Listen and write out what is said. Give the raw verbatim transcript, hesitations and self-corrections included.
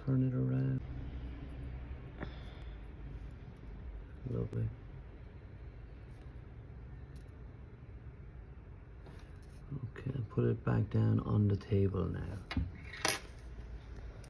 turn it around. Lovely. Okay, put it back down on the table now.